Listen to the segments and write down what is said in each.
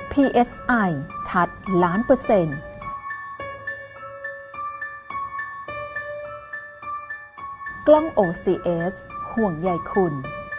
PSI ชัด1,000,000%กล้อง OCS ห่วงใยคุณ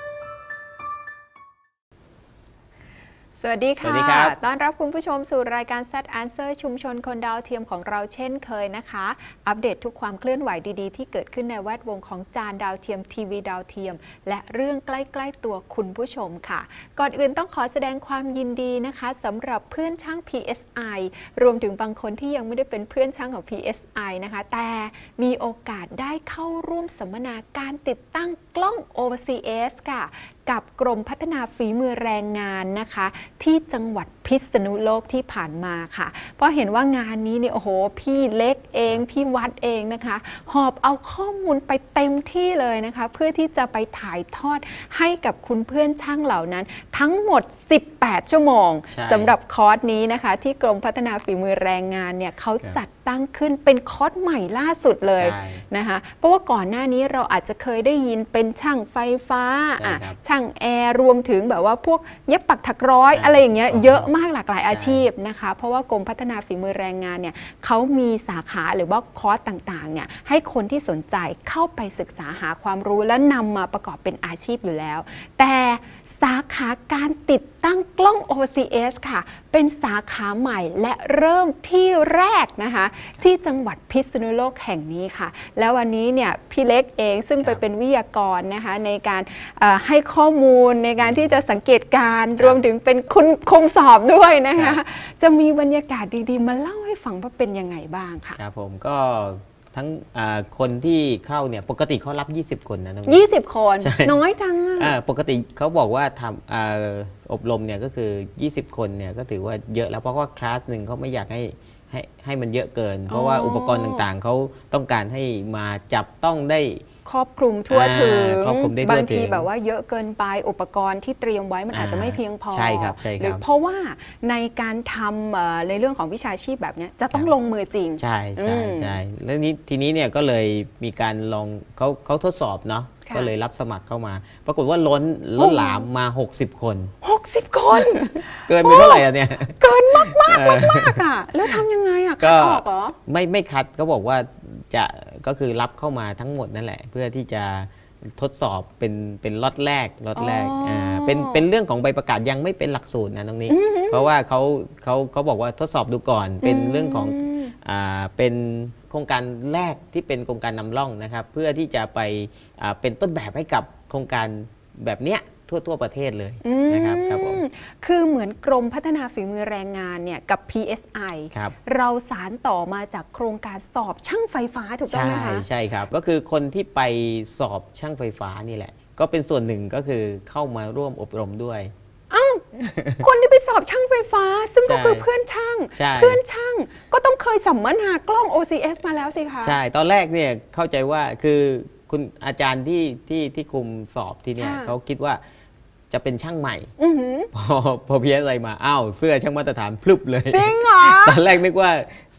สวัสดีค่ะต้อนรับคุณผู้ชมสู่รายการ Stat Answer ชุมชนคนดาวเทียมของเราเช่นเคยนะคะอัปเดตทุกความเคลื่อนไหวดีๆที่เกิดขึ้นในแวดวงของจานดาวเทียมทีวีดาวเทียมและเรื่องใกล้ๆตัวคุณผู้ชมค่ะก่อนอื่นต้องขอแสดงความยินดีนะคะสำหรับเพื่อนช่าง PSI รวมถึงบางคนที่ยังไม่ได้เป็นเพื่อนช่างของ PSI นะคะแต่มีโอกาสได้เข้าร่วมสัมมนาการติดตั้งกล้อง OCS ค่ะกับกรมพัฒนาฝีมือแรงงานนะคะที่จังหวัดพิษณุโลกที่ผ่านมาค่ะเพราะเห็นว่างานนี้เนี่ยโอ้โหพี่เล็กเองพี่วัดเองนะคะหอบเอาข้อมูลไปเต็มที่เลยนะคะเพื่อที่จะไปถ่ายทอดให้กับคุณเพื่อนช่างเหล่านั้นทั้งหมด18 ชั่วโมงสำหรับคอร์สนี้นะคะที่กรมพัฒนาฝีมือแรงงานเนี่ยเขาจัดตั้งขึ้นเป็นคอร์สใหม่ล่าสุดเลยนะคะเพราะว่าก่อนหน้านี้เราอาจจะเคยได้ยินเป็นช่างไฟฟ้าช่างแอร์รวมถึงแบบว่าพวกเย็บปักถักร้อยอะไรอย่างเงี้ยเยอะมากหลากหลายอาชีพนะคะเพราะว่ากรมพัฒนาฝีมือแรงงานเนี่ยเขามีสาขาหรือว่าคอร์สต่างๆเนี่ยให้คนที่สนใจเข้าไปศึกษาหาความรู้และนำมาประกอบเป็นอาชีพอยู่แล้วแต่สาขาการติดตั้งกล้อง OCS ค่ะเป็นสาขาใหม่และเริ่มที่แรกนะคะที่จังหวัดพิษณุโลกแห่งนี้ค่ะแล้ววันนี้เนี่ยพี่เล็กเองซึ่งไปเป็นวิทยากรนะคะในการให้ข้อมูลในการที่จะสังเกตการรวมถึงเป็นคุณคุมสอบด้วยนะคะจะมีบรรยากาศดีๆมาเล่าให้ฟังว่าเป็นยังไงบ้างค่ะครับผมก็ทั้งคนที่เข้าเนี่ยปกติเขารับ20 คนนะน้อง 20 คนน้อยจังปกติเขาบอกว่าทำอบรมเนี่ยก็คือ20 คนเนี่ยก็ถือว่าเยอะแล้วเพราะว่าคลาสหนึ่งเขาไม่อยากให้มันเยอะเกินเพราะว่าอุปกรณ์ต่างๆเขาต้องการให้มาจับต้องได้ครอบคลุมทั่วถึงบางทีแบบว่าเยอะเกินไปอุปกรณ์ที่เตรียมไว้มันอาจจะไม่เพียงพอใช่ครับใช่ครับเพราะว่าในการทำในเรื่องของวิชาชีพแบบนี้จะต้องลงมือจริงใช่แล้วทีนี้เนี่ยก็เลยมีการลองเขาทดสอบเนาะก็เลยรับสมัครเข้ามาปรากฏว่าล้นหลามมา60 คน 60 คนเกินไปเท่าไหร่อะเนี่ยเกินมากอ่ะแล้วทำยังไงอ่ะคัดออกเหรอไม่คัดเขาบอกว่าก็คือรับเข้ามาทั้งหมดนั่นแหละเพื่อที่จะทดสอบเป็นล็อตแรกเป็นเรื่องของใบประกาศยังไม่เป็นหลักสูตรนะตรงนี้เพราะว่าเขาบอกว่าทดสอบดูก่อนเป็นเรื่องของเป็นโครงการแรกที่เป็นโครงการนำร่องนะครับเพื่อที่จะไปเป็นต้นแบบให้กับโครงการแบบเนี้ยทั่วประเทศเลยนะครับครับผมคือเหมือนกรมพัฒนาฝีมือแรงงานเนี่ยกับ PSI เราสารต่อมาจากโครงการสอบช่างไฟฟ้าถูกต้องไหมคะใช่ครับก็คือคนที่ไปสอบช่างไฟฟ้านี่แหละก็เป็นส่วนหนึ่งก็คือเข้ามาร่วมอบรมด้วยคนที่ไปสอบช่างไฟฟ้าซึ่งก็คือเพื่อนช่างก็ต้องเคยสัมมนากล้อง OCS มาแล้วสิคะใช่ตอนแรกเนี่ยเข้าใจว่าคือคุณอาจารย์ที่คุมสอบที่เนี่ยเขาคิดว่าจะเป็นช่างใหม่พอPSIมาอ้าวเสื้อช่างมาตรฐานพลึบเลยจริงเหรอตอนแรกนึกว่า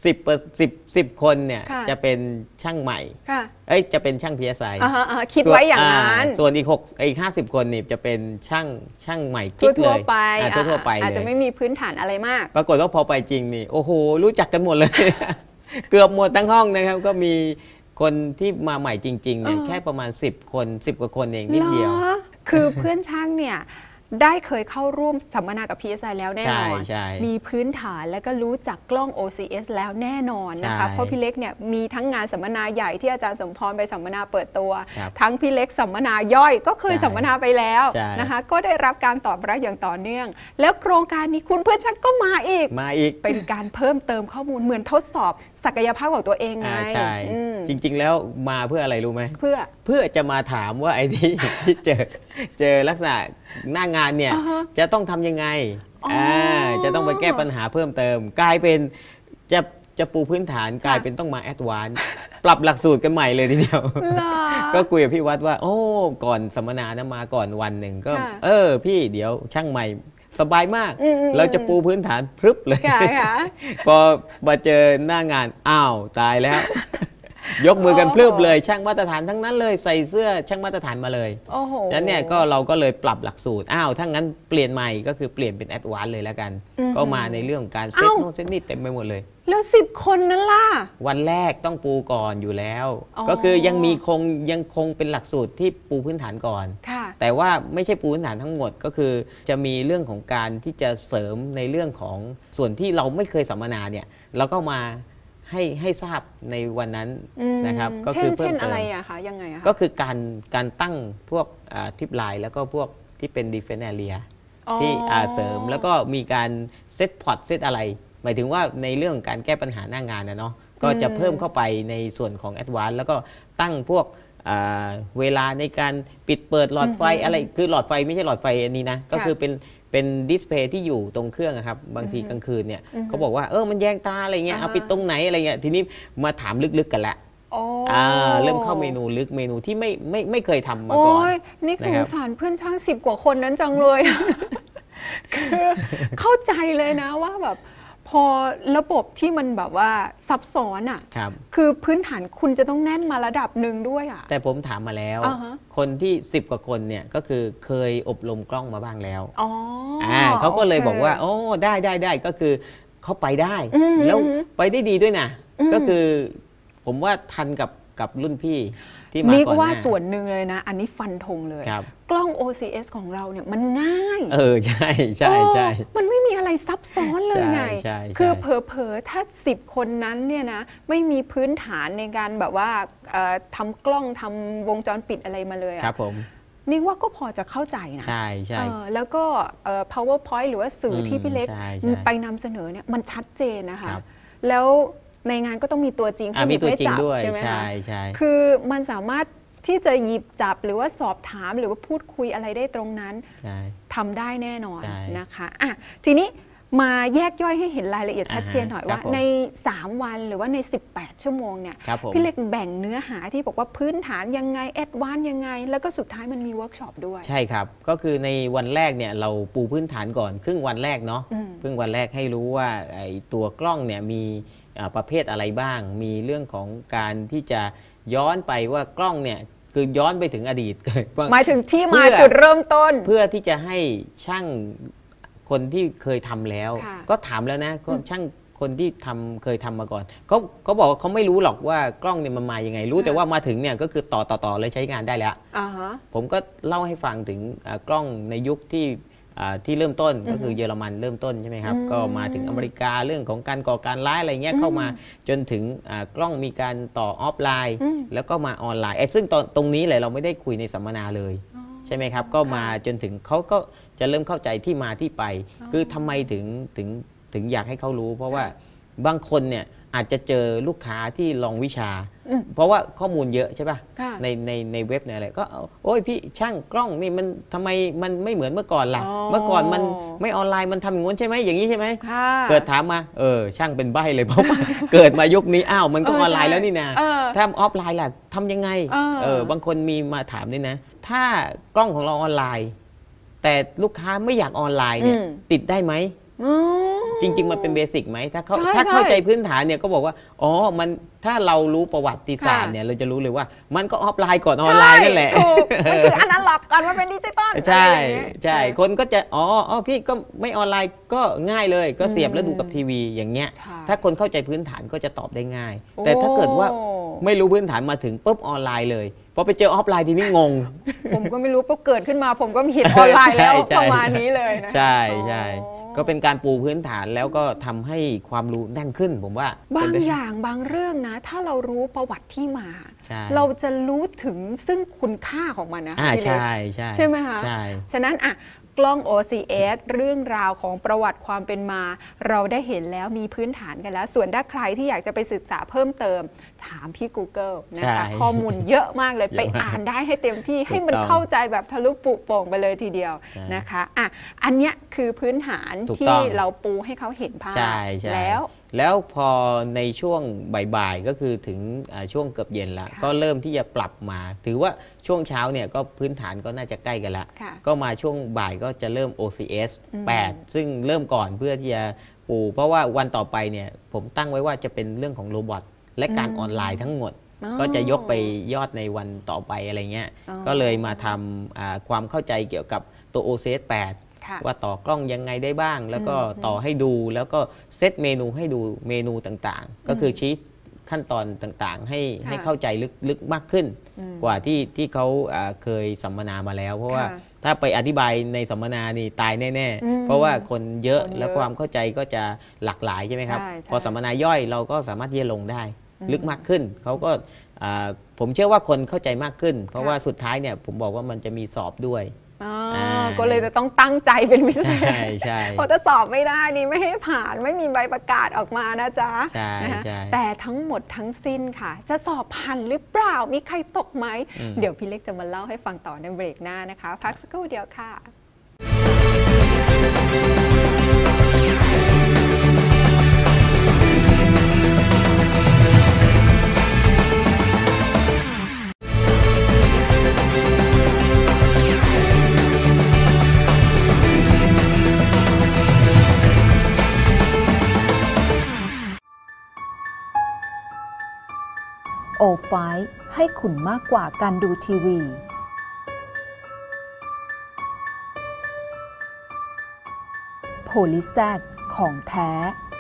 10 คนเนี่ยจะเป็นช่างใหม่จะเป็นช่างPSI คิดไว้อย่างนั้นส่วนอีก50 คนนี่จะเป็นช่างใหม่ทั่วไปทั่วไปอาจจะไม่มีพื้นฐานอะไรมากปรากฏว่าพอไปจริงนี่โอ้โหรู้จักกันหมดเลย เกือบหมดทั้งห้องนะครับก็มีคนที่มาใหม่จริงๆเนี่ยแค่ประมาณ10 คน10 กว่าคนเองนิดเดียวคือเพื่อนช่างเนี่ยได้เคยเข้าร่วมสัมมนากับ PSI แล้วแน่นอนมีพื้นฐานและก็รู้จักกล้อง OCS แล้วแน่นอนนะคะเพราะพี่เล็กเนี่ยมีทั้งงานสัมมนาใหญ่ที่อาจารย์สมพรไปสัมมนาเปิดตัวทั้งพี่เล็กสัมมนาย่อยก็เคยสัมมนาไปแล้วนะคะก็ได้รับการตอบรับอย่างต่อเนื่องแล้วโครงการนี้คุณเพื่อนช่างก็มาอีกเป็นการเพิ่มเติมข้อมูลเหมือนทดสอบศักยภาพของตัวเองไงใช่จริงๆแล้วมาเพื่ออะไรรู้ไหมเพื่อจะมาถามว่าไอ้ที่เจอลักษณะหน้างานเนี่ยจะต้องทำยังไงจะต้องไปแก้ปัญหาเพิ่มเติมกลายเป็นจะปูพื้นฐานกลายเป็นต้องมาแอดวานซ์ปรับหลักสูตรกันใหม่เลยทีเดียวก็คุยกับพี่วัดว่าโอ้ก่อนสัมมนานะมาก่อนวันหนึ่งก็พี่เดี๋ยวช่างใหม่สบายมากเราจะปูพื้นฐานพรึบเลยพอมาเจอหน้างานอ้าวตายแล้วยกมือกันพรึบเลยช่างมาตรฐานทั้งนั้นเลยใส่เสื้อช่างมาตรฐานมาเลยโอ้โหฉะนั้นเนี่ยก็เราก็เลยปรับหลักสูตรถ้างั้นเปลี่ยนใหม่ก็คือเปลี่ยนเป็นแอดวานซ์เลยแล้วกันก็มาในเรื่องการเซตโน้ตเซตนี่เต็มไปหมดเลยแล้ว10 คนนั้นล่ะวันแรกต้องปูก่อนอยู่แล้วก็คือยังคงเป็นหลักสูตรที่ปูพื้นฐานก่อนแต่ว่าไม่ใช่ปูพื้นฐานทั้งหมดก็คือจะมีเรื่องของการที่จะเสริมในเรื่องของส่วนที่เราไม่เคยสัมมนาเนี่ยเราก็มาให้ทราบในวันนั้นนะครับก็คือเพิ่มเติมอะไรอะคะยังไงอะก็คือการตั้งพวกทิปไลน์แล้วก็พวกที่เป็น Defense Area ที่เสริมแล้วก็มีการเซตพอร์ตเซตอะไรหมายถึงว่าในเรื่องการแก้ปัญหาหน้างานนะเนาะก็จะเพิ่มเข้าไปในส่วนของ Advanced แล้วก็ตั้งพวกเวลาในการปิดเปิดหลอดไฟอะไรคือหลอดไฟไม่ใช่หลอดไฟอันนี้นะก็คือเป็นดิสเพย์ที่อยู่ตรงเครื่องครับบางทีกลางคืนเนี่ยเขาบอกว่ามันแยงตาอะไรเงี้ยเอาปิดตรงไหนอะไรเงี้ยทีนี้มาถามลึกๆกันละเริ่มเข้าเมนูลึกเมนูที่ไม่เคยทำมาก่อนนิกสงสารเพื่อนช่าง10 กว่าคนนั้นจังเลยคือเข้าใจเลยนะว่าแบบพอระบบที่มันแบบว่าซับซ้อนคือพื้นฐานคุณจะต้องแน่นมาระดับหนึ่งด้วยแต่ผมถามมาแล้วคนที่10 กว่าคนเนี่ยก็คือเคยอบรมกล้องมาบ้างแล้วเขาก็เลยบอกว่าได้ก็คือเขาไปได้แล้วไปได้ดีด้วยนะก็คือผมว่าทันกับรุ่นพี่ที่มาก่อนหน้านี่ว่าส่วนหนึ่งเลยนะอันนี้ฟันธงเลยกล้อง OCS ของเราเนี่ยมันง่ายใช่มันไม่มีอะไรซับซ้อนเลยไงคือเผลอๆถ้า10 คนนั้นเนี่ยนะไม่มีพื้นฐานในการแบบว่าทำกล้องทำวงจรปิดอะไรมาเลยครับผมนี่ว่าก็พอจะเข้าใจนะใช่แล้วก็ PowerPoint หรือว่าสื่อที่พี่เล็กไปนำเสนอเนี่ยมันชัดเจนนะคะแล้วในงานก็ต้องมีตัวจริงมีตัวจริงด้วยใช่ไหมคะใช่คือมันสามารถที่จะหยิบจับหรือว่าสอบถามหรือว่าพูดคุยอะไรได้ตรงนั้นทำได้แน่นอนนะคะทีนี้มาแยกย่อยให้เห็นรายละเอียดชัดเจนหน่อยว่าใน3 วันหรือว่าใน18 ชั่วโมงเนี่ยพี่เล็กแบ่งเนื้อหาที่บอกว่าพื้นฐานยังไงแอดวานซ์ยังไงแล้วก็สุดท้ายมันมีเวิร์กช็อปด้วยใช่ครับก็คือในวันแรกเนี่ยเราปูพื้นฐานก่อนครึ่งวันแรกเนาะครึ่งวันแรกให้รู้ว่าไอ้ตัวกล้องเนี่ยมีประเภทอะไรบ้างมีเรื่องของการที่จะย้อนไปว่ากล้องเนี่ยคือย้อนไปถึงอดีตหมายถึงที่มาจุดเริ่มต้นเพื่อที่จะให้ช่างคนที่เคยทำแล้วก็ถามแล้วนะก็ช่างคนที่เคยทำมาก่อนเขาบอกว่าเขาไม่รู้หรอกว่ากล้องเนี่ยมันมายังไงรู้แต่ว่ามาถึงเนี่ยก็คือต่อเลยใช้งานได้แล้วผมก็เล่าให้ฟังถึงกล้องในยุคที่เริ่มต้นก็คือเยอรมันเริ่มต้นใช่ไหมครับก็มาถึงอเมริกาเรื่องของการก่อการร้ายอะไรเงี้ยเข้ามาจนถึงกล้องมีการต่อออฟไลน์แล้วก็มาออนไลน์ซึ่งตรงนี้แหละเราไม่ได้คุยในสัมมนาเลยใช่ไหมครับก็มาจนถึงเขาก็จะเริ่มเข้าใจที่มาที่ไปคือทำไมถึงอยากให้เขารู้เพราะว่าบางคนเนี่ยอาจจะเจอลูกค้าที่ลองวิชาเพราะว่าข้อมูลเยอะใช่ป่ะในเว็บในอะไรก็โอ้ยพี่ช่างกล้องนี่มันทำไมมันไม่เหมือนเมื่อก่อนล่ะเมื่อก่อนมันไม่ออนไลน์มันทำอย่างงี้ใช่ไหมอย่างนี้ใช่ไหมเกิดถามมาช่างเป็นใบ้เลยเพราะว่าเกิดมายุคนี้มันก็ออนไลน์แล้วนี่นะถ้าออฟไลน์ล่ะทำยังไงบางคนมีมาถามด้วยนะถ้ากล้องของเราออนไลน์แต่ลูกค้าไม่อยากออนไลน์เนี่ยติดได้ไหมจริงๆมันเป็นเบสิกไหมถ้าเข้าใจพื้นฐานเนี่ยก็บอกว่ามันถ้าเรารู้ประวัติศาสตร์เนี่ยเราจะรู้เลยว่ามันก็ออฟไลน์ก่อนออนไลน์นั่นแหละมันคืออนาล็อกก่อนมาเป็นดิจิตอลใช่คนก็จะพี่ก็ไม่ออนไลน์ก็ง่ายเลยก็เสียบแล้วดูกับทีวีอย่างเงี้ยถ้าคนเข้าใจพื้นฐานก็จะตอบได้ง่ายแต่ถ้าเกิดว่าไม่รู้พื้นฐานมาถึงปุ๊บออนไลน์เลยพอไปเจอออฟไลน์ทีนี้งงผมก็ไม่รู้พอเกิดขึ้นมาผมก็เห็นออนไลน์แล้วประมาณนี้เลยนะใช่ก็เป็นการปูพื้นฐานแล้วก็ทำให้ความรู้แน่นขึ้นผมว่าบางอย่างบางเรื่องนะถ้าเรารู้ประวัติที่มาเราจะรู้ถึงซึ่งคุณค่าของมันนะใช่ไหมคะฉะนั้นกล้อง OCS เรื่องราวของประวัติความเป็นมาเราได้เห็นแล้วมีพื้นฐานกันแล้วส่วนถ้าใครที่อยากจะไปศึกษาเพิ่มเติมถามพี่ Google นะคะข้อมูลเยอะมากเลยไปอ่านได้ให้เต็มที่ให้มันเข้าใจแบบทะลุปุโป่งไปเลยทีเดียวนะคะอันเนี้ยคือพื้นฐานที่เราปูให้เขาเห็นภาพแล้วพอในช่วงบ่ายๆก็คือถึงช่วงเกือบเย็นแล้วก็เริ่มที่จะปรับมาถือว่าช่วงเช้าเนี่ยก็พื้นฐานก็น่าจะใกล้กันแล้วก็มาช่วงบ่ายก็จะเริ่ม OCS 8 ซึ่งเริ่มก่อนเพื่อที่จะปูเพราะว่าวันต่อไปเนี่ยผมตั้งไว้ว่าจะเป็นเรื่องของโรบอทและการออนไลน์ทั้งหมดก็จะยกไปยอดในวันต่อไปอะไรเงี้ยก็เลยมาทำความเข้าใจเกี่ยวกับตัว OCS 8 ว่าต่อกล้องยังไงได้บ้างแล้วก็ต่อให้ดูแล้วก็เซตเมนูให้ดูเมนูต่างๆก็คือชี้ขั้นตอนต่างๆให้เข้าใจลึกมากขึ้นกว่าที่เขาเคยสัมมนามาแล้วเพราะว่าถ้าไปอธิบายในสัมมนานี่ตายแน่ๆเพราะว่าคนเยอะแล้วความเข้าใจก็จะหลากหลายใช่ไหมครับพอสัมมนาย่อยเราก็สามารถที่จะลงได้ลึกมากขึ้นเขาก็ผมเชื่อว่าคนเข้าใจมากขึ้นเพราะว่าสุดท้ายเนี่ยผมบอกว่ามันจะมีสอบด้วยก็เลยจะต้องตั้งใจเป็นพิเศษใช่เพราะถ้าสอบไม่ได้นี่ไม่ให้ผ่านไม่มีใบประกาศออกมานะจ๊ะแต่ทั้งหมดทั้งสิ้นค่ะจะสอบผ่านหรือเปล่ามีใครตกไหมเดี๋ยวพี่เล็กจะมาเล่าให้ฟังต่อในเบรกหน้านะคะพักสักครู่เดียวค่ะ O5 ให้คุณมากกว่าการดูทีวีโพลิแซดของแท้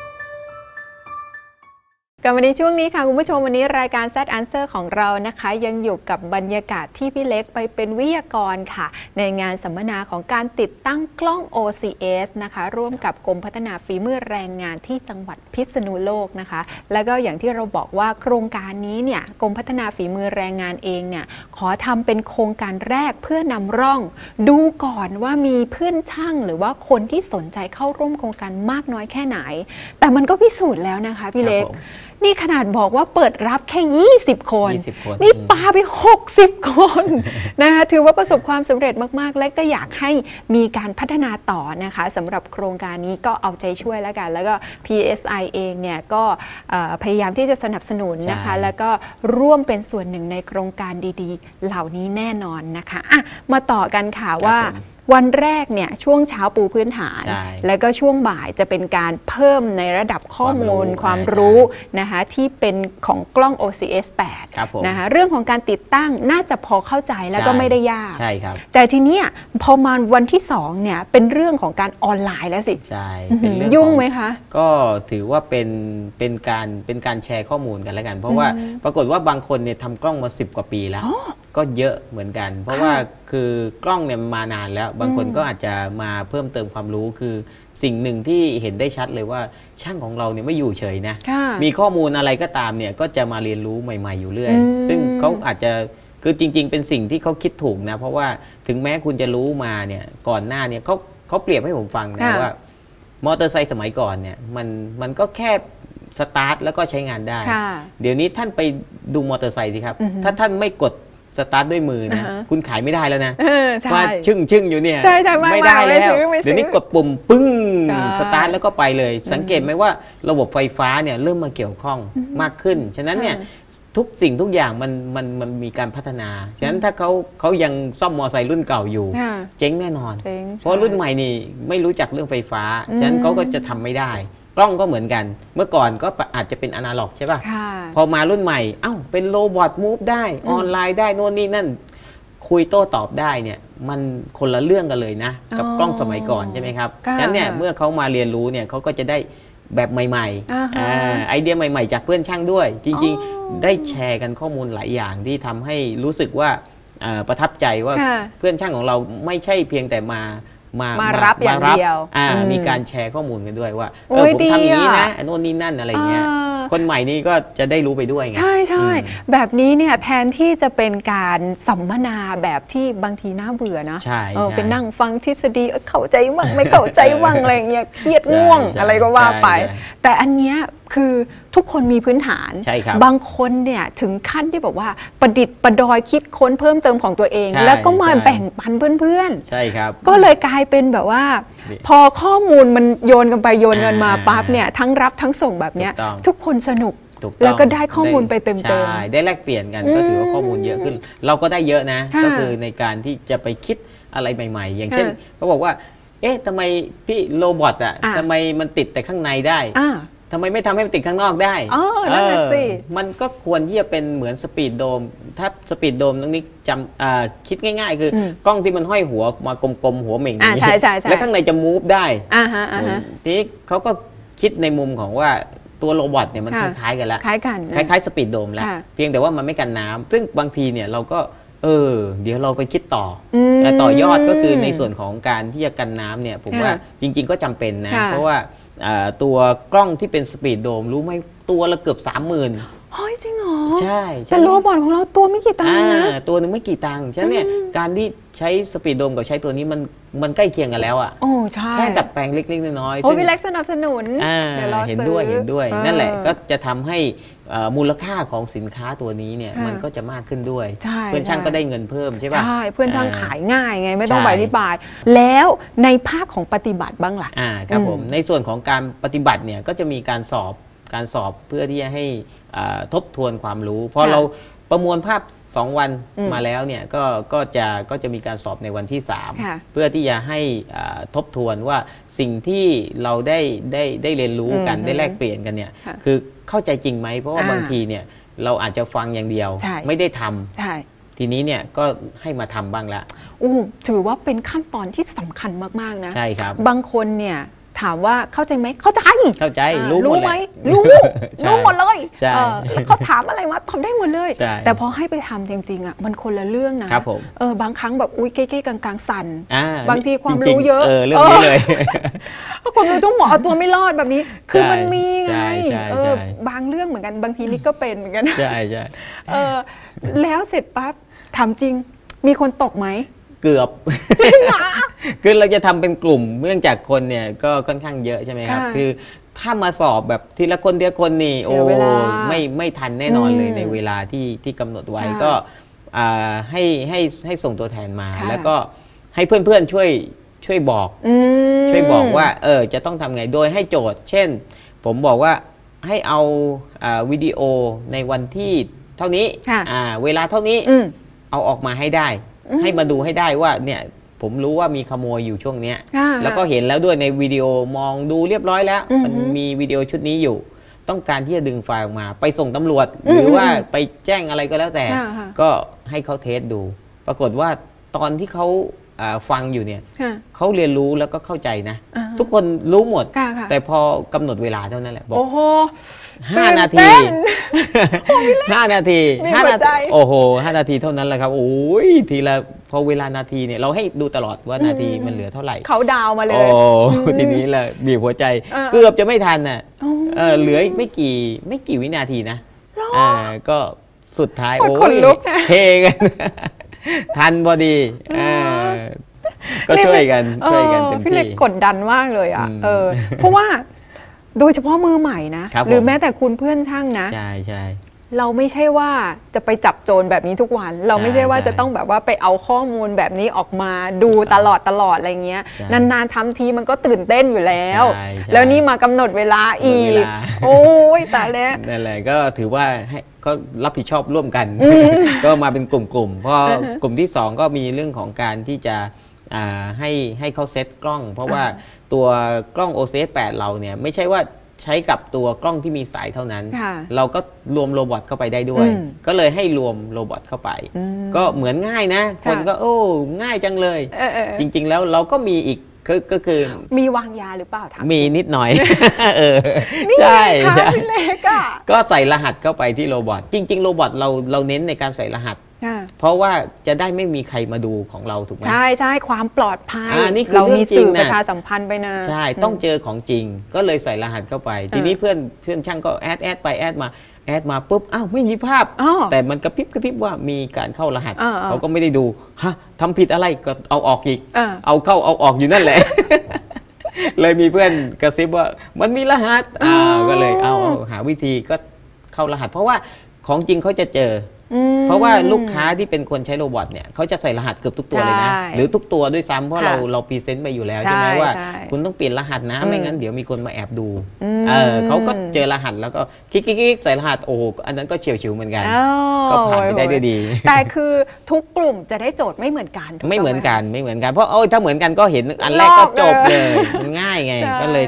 กลับมาในช่วงนี้ค่ะคุณผู้ชมวันนี้รายการ Z Answer ของเรานะคะยังอยู่กับบรรยากาศที่พี่เล็กไปเป็นวิทยากรค่ะในงานสัมมนาของการติดตั้งกล้อง OCS นะคะร่วมกับกรมพัฒนาฝีมือแรงงานที่จังหวัดพิษณุโลกนะคะแล้วก็อย่างที่เราบอกว่าโครงการนี้เนี่ยกรมพัฒนาฝีมือแรงงานเองเนี่ยขอทำเป็นโครงการแรกเพื่อนำร่องดูก่อนว่ามีเพื่อนช่างหรือว่าคนที่สนใจเข้าร่วมโครงการมากน้อยแค่ไหนแต่มันก็พิสูจน์แล้วนะคะพี่เล็กนี่ขนาดบอกว่าเปิดรับแค่20 คนนี่ปาไป60 คนนะคะถือว่าประสบความสำเร็จมากๆและก็อยากให้มีการพัฒนาต่อนะคะสำหรับโครงการนี้ก็เอาใจช่วยแล้วกันแล้วก็ PSI เองเนี่ยก็พยายามที่จะสนับสนุนนะคะแล้วก็ร่วมเป็นส่วนหนึ่งในโครงการดีๆเหล่านี้แน่นอนนะคะมาต่อกันค่ะว่าวันแรกเนี่ยช่วงเช้าปูพื้นฐานแล้วก็ช่วงบ่ายจะเป็นการเพิ่มในระดับข้อมูลความรู้นะคะที่เป็นของกล้อง OCS 8นะคะเรื่องของการติดตั้งน่าจะพอเข้าใจแล้วก็ไม่ได้ยากใช่ครับแต่ทีนี้พอมาวันที่2เนี่ยเป็นเรื่องของการออนไลน์แล้วสิใช่ยุ่งไหมคะก็ถือว่าเป็นการแชร์ข้อมูลกันแล้วกันเพราะว่าปรากฏว่าบางคนเนี่ยทำกล้องมา10 กว่าปีแล้วก็เยอะเหมือนกันเพราะว่าคือกล้องเนี่ยมานานแล้วบางคนก็อาจจะมาเพิ่มเติมความรู้คือสิ่งหนึ่งที่เห็นได้ชัดเลยว่าช่างของเราเนี่ยไม่อยู่เฉยนะมีข้อมูลอะไรก็ตามเนี่ยก็จะมาเรียนรู้ใหม่ๆอยู่เรื่อยซึ่งเขาอาจจะคือจริงๆเป็นสิ่งที่เขาคิดถูกนะเพราะว่าถึงแม้คุณจะรู้มาเนี่ยก่อนหน้าเนี่ยเขาเปรียบให้ผมฟังนะว่ามอเตอร์ไซค์สมัยก่อนเนี่ยมันก็แค่สตาร์ทแล้วก็ใช้งานได้เดี๋ยวนี้ท่านไปดูมอเตอร์ไซค์สิครับถ้าท่านไม่กดสตาร์ทด้วยมือนะคุณขายไม่ได้แล้วนะว่าชึ่งอยู่เนี่ยไม่ได้แล้วเดี๋ยวนี้กดปุ่มปึ้งสตาร์ทแล้วก็ไปเลยสังเกตไหมว่าระบบไฟฟ้าเนี่ยเริ่มมาเกี่ยวข้องมากขึ้นฉะนั้นเนี่ยทุกสิ่งทุกอย่างมันมีการพัฒนาฉะนั้นถ้าเขายังซ่อมมอเตอร์ไซค์รุ่นเก่าอยู่เจ๊งแน่นอนเพราะรุ่นใหม่นี่ไม่รู้จักเรื่องไฟฟ้าฉะนั้นเขาก็จะทำไม่ได้กล้องก็เหมือนกันเมื่อก่อนก็อาจจะเป็นอนาล็อกใช่ป่ะพอมารุ่นใหม่เป็นโรบอทมูฟได้ออนไลน์ได้โน่นนี่นั่นคุยโต้ตอบได้เนี่ยมันคนละเรื่องกันเลยนะกับกล้องสมัยก่อนใช่ไหมครับฉะนั้นเนี่ยเมื่อเขามาเรียนรู้เนี่ยเขาก็จะได้แบบใหม่ๆไอเดียใหม่ๆจากเพื่อนช่างด้วยจริงๆได้แชร์กันข้อมูลหลายอย่างที่ทำให้รู้สึกว่าประทับใจว่าเพื่อนช่างของเราไม่ใช่เพียงแต่มารับอย่างเดียวมีการแชร์ข้อมูลกันด้วยว่าผมทำอย่างนี้นะโน่นนี่นั่นอะไรเงี้ยคนใหม่นี้ก็จะได้รู้ไปด้วยไงใช่แบบนี้เนี่ยแทนที่จะเป็นการสัมมนาแบบที่บางทีน่าเบื่อนะเป็นนั่งฟังทฤษฎีเข้าใจบ้างไม่เข้าใจบ้างอะไรเงี้ยเครียดง่วงอะไรก็ว่าไปแต่อันเนี้ยคือทุกคนมีพื้นฐานบางคนเนี่ยถึงขั้นที่บอกว่าประดิษฐ์ประดอยคิดค้นเพิ่มเติมของตัวเองแล้วก็มาแบ่งปันเพื่อนๆใช่ครับก็เลยกลายเป็นแบบว่าพอข้อมูลมันโยนกันไปโยนกันมาปั๊บเนี่ยทั้งรับทั้งส่งแบบเนี้ยทุกคนสนุกแล้วก็ได้ข้อมูลไปเต็มๆใช่ได้แลกเปลี่ยนกันก็ถือว่าข้อมูลเยอะขึ้นเราก็ได้เยอะนะก็คือในการที่จะไปคิดอะไรใหม่ๆอย่างเช่นเขาบอกว่าเอ๊ะทำไมพี่โรบอททำไมมันติดแต่ข้างในได้ทำไมไม่ทำให้มันติดข้างนอกได้นั่นแหละสิมันก็ควรที่จะเป็นเหมือนสปีดโดมถ้าสปีดโดมตรงนี้จำคิดง่ายๆคือกล้องที่มันห้อยหัวมากลมๆหัวเหม่งอย่างนี้แล้วข้างในจะมูฟได้ทีนี้เขาก็คิดในมุมของว่าตัวโรบอทเนี่ยมันคล้ายๆกันแล้วคล้ายๆสปีดโดมแล้วเพียงแต่ว่ามันไม่กันน้ำซึ่งบางทีเนี่ยเราก็เดี๋ยวเราไปคิดแต่ต่อยอดก็คือในส่วนของการที่จะกันน้ำเนี่ยผมว่าจริงๆก็จำเป็นนะเพราะว่าตัวกล้องที่เป็นสปีดโดมรู้ไหมตัวละเกือบ 30,000 เฮ้ยจริงเหรอใช่แต่โรบอทของเราตัวไม่กี่ตังค์นะตัวนึงไม่กี่ตังค์ฉะนั้นเนี่ยการที่ใช้สปีดโดมกับใช้ตัวนี้มันใกล้เคียงกันแล้วอ่ะโอ้ใช่แค่ดัดแปลงเล็กๆน้อยๆโอ้พี่เล็กสนับสนุนเดี๋ยวรอเห็นด้วยนั่นแหละก็จะทำให้มูลค่าของสินค้าตัวนี้เนี่ยมันก็จะมากขึ้นด้วยเพื่อนช่างก็ได้เงินเพิ่มใช่ป่ะใช่เพื่อนช่างขายง่ายไงไม่ต้องไปอธิบายแล้วในภาคของปฏิบัติบ้างล่ะครับผมในส่วนของการปฏิบัติเนี่ยก็จะมีการสอบเพื่อที่จะให้ทบทวนความรู้พอเราประมวลภาพ2 วันมาแล้วเนี่ยก็จะมีการสอบในวันที่3เพื่อที่จะให้ทบทวนว่าสิ่งที่เราได้เรียนรู้กันได้แลกเปลี่ยนกันเนี่ยคือเข้าใจจริงไหมเพราะว่าบางทีเนี่ยเราอาจจะฟังอย่างเดียวไม่ได้ทำทีนี้เนี่ยก็ให้มาทำบ้างละถือว่าเป็นขั้นตอนที่สำคัญมากๆนะใช่ครับบางคนเนี่ยถามว่าเข้าใจไหมเข้าใจรู้ไหมรู้หมดเลยเขาถามอะไรมาทำได้หมดเลยแต่พอให้ไปทำจริงๆอ่ะมันคนละเรื่องนะบางครั้งแบบอุ้ยเก้ๆกลางๆสั่นบางทีความรู้เยอะเรื่องนี้เลยความรู้ต้องหมอเอาตัวไม่รอดแบบนี้คือมันมีไงบางเรื่องเหมือนกันบางทีนี่ก็เป็นเหมือนกันใช่แล้วเสร็จปั๊บถามจริงมีคนตกไหมเกือบจริงเหรอคือเราจะทำเป็นกลุ่มเนื่องจากคนเนี่ยก็ค่อนข้างเยอะใช่ไหมครับคือถ้ามาสอบแบบทีละคนนี่โอ้ไม่ทันแน่นอนเลยในเวลาที่กำหนดไว้ก็ให้ส่งตัวแทนมาแล้วก็ให้เพื่อนๆช่วยบอกว่าจะต้องทำไงโดยให้โจทย์เช่นผมบอกว่าให้เอาวิดีโอในวันที่เท่านี้เวลาเท่านี้เอาออกมาให้ได้ให้มาดูให้ได้ว่าเนี่ยผมรู้ว่ามีขโมยอยู่ช่วงเนี้ยแล้วก็เห็นแล้วด้วยในวิดีโอมองดูเรียบร้อยแล้วมันมีวิดีโอชุดนี้อยู่ต้องการที่จะดึงไฟล์ออกมาไปส่งตำรวจหรือว่าไปแจ้งอะไรก็แล้วแต่ก็ให้เขาเทสดูปรากฏว่าตอนที่เขาฟังอยู่เนี่ยเขาเรียนรู้แล้วก็เข้าใจนะทุกคนรู้หมดแต่พอกำหนดเวลาเท่านั้นแหละบอก5 นาที5 นาทีโอ้โห5 นาทีเท่านั้นแหละครับโอ้ยทีละพอเวลานาทีเนี่ยเราให้ดูตลอดว่านาทีมันเหลือเท่าไหร่เขาดาวมาเลยทีนี้แหละบีบหัวใจเกือบจะไม่ทันน่ะเหลือไม่กี่วินาทีนะก็สุดท้ายโอ้ยเฮกันทันพอดีก็ช่วยกันเต็มที่พี่เล็กกดดันมากเลยอ่ะเพราะว่าโดยเฉพาะมือใหม่นะหรือแม้แต่คุณเพื่อนช่างนะใช่เราไม่ใช่ว่าจะไปจับโจรแบบนี้ทุกวันเราไม่ใช่ว่าจะต้องแบบว่าไปเอาข้อมูลแบบนี้ออกมาดูตลอดอะไรเงี้ยนานๆทำทีมันก็ตื่นเต้นอยู่แล้วแล้วนี่มากำหนดเวลาอีกโอ้ยแต่แล้วนั่นแหละก็ถือว่าให้ก็รับผิดชอบร่วมกันก็มาเป็นกลุ่มเพราะกลุ่มที่2ก็มีเรื่องของการที่จะให้เขาเซตกล้องเพราะว่าตัวกล้อง OCS 8เราเนี่ยไม่ใช่ว่าใช้กับตัวกล้องที่มีสายเท่านั้นเราก็รวมโรบอทเข้าไปได้ด้วยก็เลยให้รวมโรบอทเข้าไปก็เหมือนง่ายนะคนก็โอ้ง่ายจังเลยจริงๆแล้วเราก็มีอีกก็คือมีวางยาหรือเปล่ามีนิดหน่อยใช่ก็ใส่รหัสเข้าไปที่โรบอทจริงๆโรบอทเราเน้นในการใส่รหัสเพราะว่าจะได้ไม่มีใครมาดูของเราถูกไหมใช่ความปลอดภัยเรามีสื่อประชาสัมพันธ์ไปนะใช่ต้องเจอของจริงก็เลยใส่รหัสเข้าไปทีนี้เพื่อนช่างก็แอดไปแอดมาปุ๊บอ้าวไม่มีภาพแต่มันกระพริบว่ามีการเข้ารหัสเขาก็ไม่ได้ดูฮะทำผิดอะไรก็เอาออกอีกเอาเข้าเอาออกอยู่นั่นแหละเลยมีเพื่อนกระซิบว่ามันมีรหัสก็เลยเอาหาวิธีก็เข้ารหัสเพราะว่าของจริงเขาจะเจอเพราะว่าลูกค้าที่เป็นคนใช้โรบอทเนี่ยเขาจะใส่รหัสเกือบทุกตัวเลยนะหรือทุกตัวด้วยซ้ำเพราะเราพรีเซนต์ไปอยู่แล้วใช่ไหมว่าคุณต้องเปลี่ยนรหัสนะไม่งั้นเดี๋ยวมีคนมาแอบดูเขาก็เจอรหัสแล้วก็คลิกใส่รหัสโอ้อันนั้นก็เฉียวเหมือนกันก็ผ่านไปได้ด้วยดีแต่คือทุกกลุ่มจะได้โจทย์ไม่เหมือนกันไม่เหมือนกันเพราะถ้าเหมือนกันก็เห็นอันแรกก็จบเลยมันง่ายไงก็เลย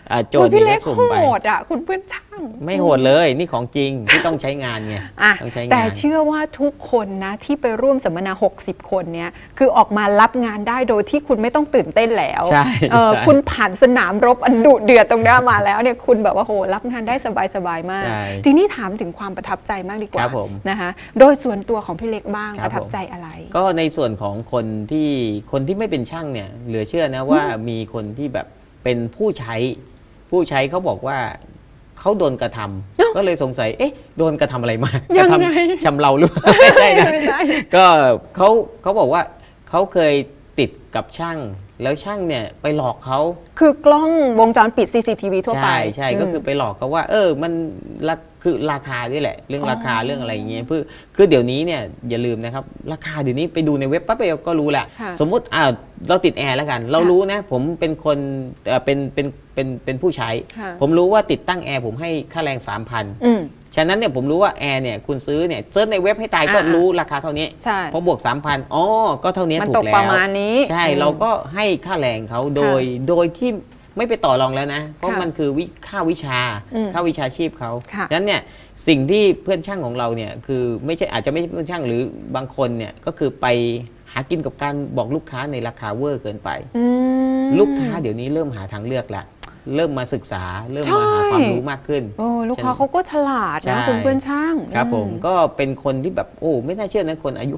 โจทย์มีแค่สุ่มไปโหดอ่ะคุณเพื่อนช่างไม่โหดเลยนี่ของจริงที่ต้องใช้งานไงต้องใช้งานแต่เชื่อว่าทุกคนนะที่ไปร่วมสัมมนา60 คนเนี้ยคือออกมารับงานได้โดยที่คุณไม่ต้องตื่นเต้นแล้วคุณผ่านสนามรบอันดุเดือดตรงนี้มาแล้วเนี่ยคุณแบบว่าโหรับงานได้สบายๆมากทีนี้ถามถึงความประทับใจมากดีกว่านะคะโดยส่วนตัวของพี่เล็กบ้างประทับใจอะไรก็ในส่วนของคนที่ไม่เป็นช่างเนี่ยเหลือเชื่อนะว่ามีคนที่แบบเป็นผู้ใช้เขาบอกว่าเขาโดนกระทำก็เลยสงสัยโดนกระทำอะไรมากระทำชำเราหรือไม่ใช่นะก็เขาบอกว่าเขาเคยติดกับช่างแล้วช่างเนี่ยไปหลอกเขาคือกล้องวงจรปิด CCTV ทั่วไปใช่ก็คือไปหลอกเขาว่ามันคือราคานี่แหละเรื่องราคาเรื่องอะไรอย่างเงี้ยคือเดี๋ยวนี้เนี่ยอย่าลืมนะครับราคาเดี๋ยวนี้ไปดูในเว็บปั๊บเดียวก็รู้แหละสมมติเราติดแอร์แล้วกันเรารู้นะผมเป็นคนเป็นผู้ใช้ผมรู้ว่าติดตั้งแอร์ผมให้ค่าแรง 3,000ฉะนั้นเนี่ยผมรู้ว่าแอร์เนี่ยคุณซื้อเนี่ยเซิร์ชในเว็บให้ตายก็รู้ราคาเท่านี้พอบวก 3,000อ๋อก็เท่านี้ถูกแล้วประมาณนี้ใช่เราก็ให้ค่าแรงเขาโดยที่ไม่ไปต่อรองแล้วนะเพราะมันคือค่าวิชาชีพเขาดังนั้นเนี่ยสิ่งที่เพื่อนช่างของเราเนี่ยคือไม่ใช่อาจจะไม่ใช่เพื่อนช่างหรือบางคนเนี่ยก็คือไปหากินกับการบอกลูกค้าในราคาเวอร์เกินไปลูกค้าเดี๋ยวนี้เริ่มหาทางเลือกแล้วเริ่มมาศึกษาเริ่มมาหาความรู้มากขึ้นลูกค้าเขาก็ฉลาดนะคุณเพื่อนช่างครับผมก็เป็นคนที่แบบไม่น่าเชื่อนะคนอายุ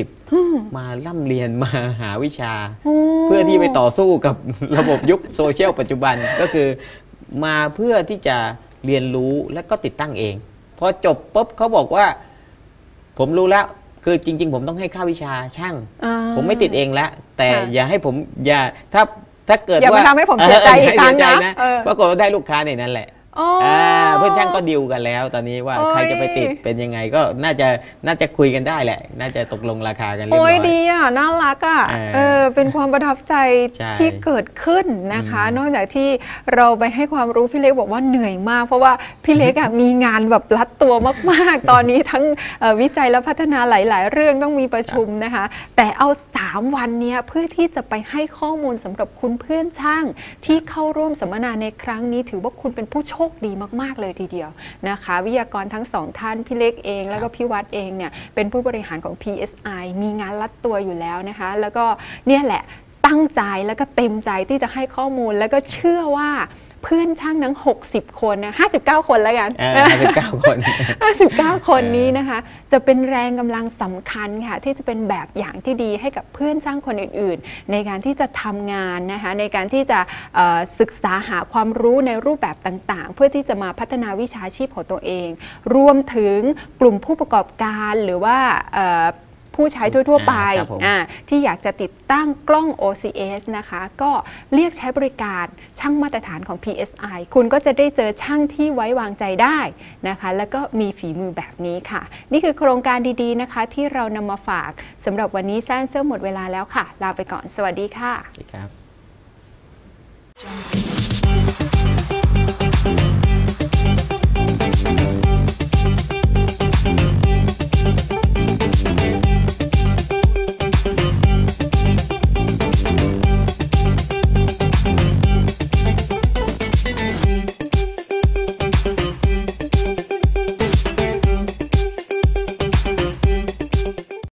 60มาร่ำเรียนมาหาวิชาเพื่อที่ไปต่อสู้กับระบบยุคโซเชียลปัจจุบันก็คือมาเพื่อที่จะเรียนรู้และก็ติดตั้งเองพอจบปุ๊บเขาบอกว่าผมรู้แล้วคือจริงๆผมต้องให้ค่าวิชาช่างผมไม่ติดเองแล้วแต่อย่าให้ผมถ้าเกิดว่าอย่ามาทำให้ผมเสียใจอีกครั้งนะปรากฏว่าได้ลูกค้าในนั้นแหละเพื่อนช่างก็ดิวกันแล้วตอนนี้ว่าใครจะไปติดเป็นยังไงก็น่าจะคุยกันได้แหละน่าจะตกลงราคากันเรียบร้อยโอ้ยดีอ่ะน่ารักอ่ะเป็นความประทับใจที่เกิดขึ้นนะคะนอกจากที่เราไปให้ความรู้พี่เล็กบอกว่าเหนื่อยมากเพราะว่าพี่เล็กมีงานแบบรัดตัวมากๆตอนนี้ทั้งวิจัยและพัฒนาหลายๆเรื่องต้องมีประชุมนะคะแต่เอา3 วันนี้เพื่อที่จะไปให้ข้อมูลสำหรับคุณเพื่อนช่างที่เข้าร่วมสัมมนาในครั้งนี้ถือว่าคุณเป็นผู้โชคดีมากๆเลยทีเดียวนะคะวิทยากรทั้ง2 ท่านพี่เล็กเองแล้วก็พี่วัดเองเนี่ยเป็นผู้บริหารของ PSI มีงานรัดตัวอยู่แล้วนะคะแล้วก็เนี่ยแหละตั้งใจแล้วก็เต็มใจที่จะให้ข้อมูลแล้วก็เชื่อว่าเพื่อนช่างทั้ง60 คนนะ59 คนแล้วกัน 59 คน 59 คนนี้นะคะจะเป็นแรงกำลังสำคัญค่ะที่จะเป็นแบบอย่างที่ดีให้กับเพื่อนช่างคนอื่นๆในการที่จะทำงานนะคะในการที่จะศึกษาหาความรู้ในรูปแบบต่างๆเพื่อที่จะมาพัฒนาวิชาชีพของตัวเองรวมถึงกลุ่มผู้ประกอบการหรือว่าผู้ใช้ทั่วๆไปที่อยากจะติดตั้งกล้อง OCS นะคะก็เรียกใช้บริการช่างมาตรฐานของ PSI คุณก็จะได้เจอช่างที่ไว้วางใจได้นะคะแล้วก็มีฝีมือแบบนี้ค่ะนี่คือโครงการดีๆนะคะที่เรานำมาฝากสำหรับวันนี้STAR Answerหมดเวลาแล้วค่ะลาไปก่อนสวัสดีค่ะสวัสดีครับ